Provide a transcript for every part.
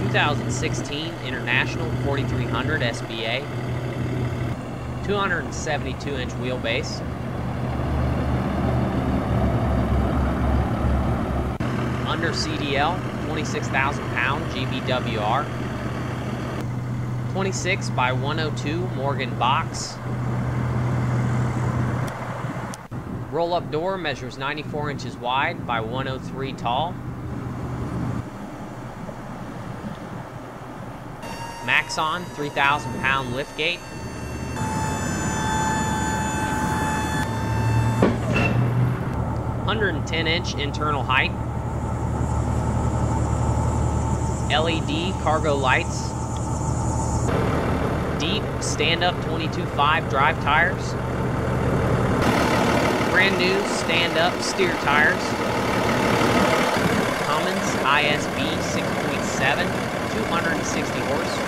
2016 International 4300 SBA, 272-inch wheelbase, under CDL, 26,000 pound GVWR, 26 by 102 Morgan box. Roll-up door measures 94 inches wide by 103 tall. Maxon 3,000 pound liftgate. (110-inch internal height). LED cargo lights. Deep stand-up 22.5 drive tires. Brand new stand-up steer tires. Cummins ISB 6.7, 260 horse.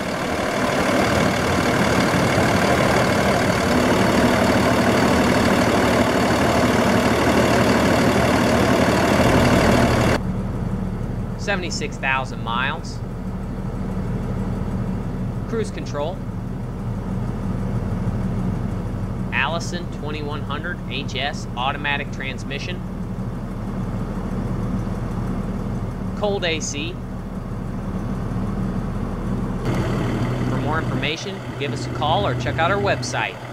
$76,000 miles. Cruise control. Allison 2100 HS automatic transmission. Cold AC. For more information, give us a call or check out our website.